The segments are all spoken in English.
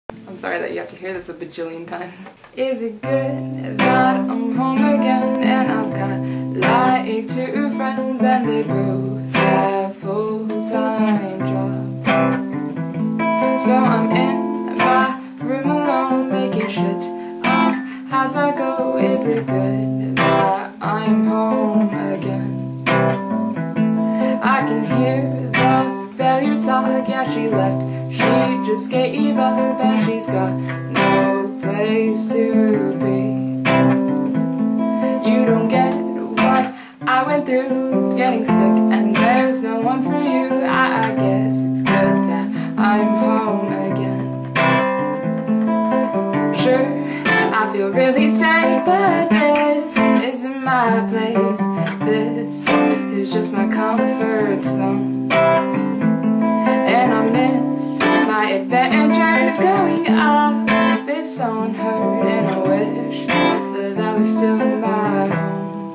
I'm sorry that you have to hear this a bajillion times. Is it good that I'm home again and I've got like 2 friends and they both have full-time jobs? So I'm in my room alone making shit. How's that go? Is it good that I'm home again? I can hear the failure talk, yeah she left. She just gave up and she's got no place to be. You don't get what I went through, getting sick and there's no one for you. I guess it's good that I'm home again. Sure, I feel really safe, but this isn't my place. This is just my comfort zone. And I miss my adventures growing up. It's so unheard and I wish that that was still my home.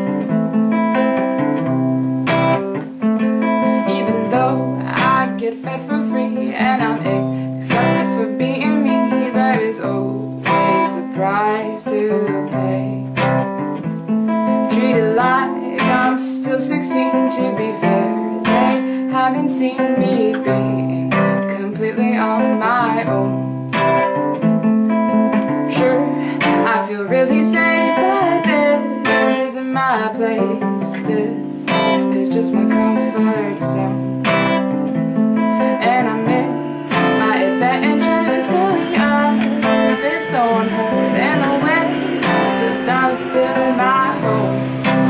Even though I get fed for free and I'm accepted for being me, there is always a price to pay. Treated like I'm still 16, to be fair. They haven't seen me being completely on my own. Sure, I feel really safe, but this isn't my place. This is just my comfort zone. And I miss my adventures growing up. It's so unheard and I wish that that was still my home.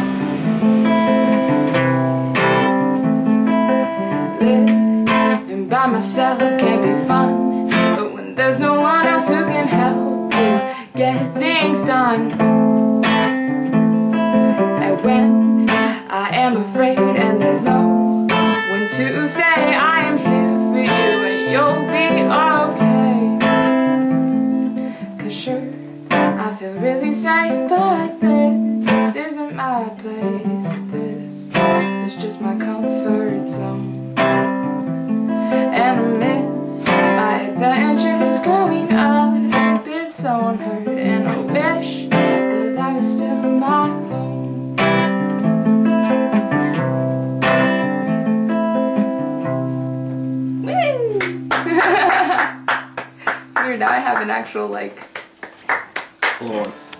Living by myself can't be fun, but when there's no one else who can help you get things done. And when I am afraid and there's no one to say I am here for you and you'll be okay. 'Cause sure, I feel really safe, but this isn't my place. This is just my comfort zone. And I miss my adventures growing up. It's so unheard and I wish that that was still my home. Woo! It's weird, now I have an actual like... Applause.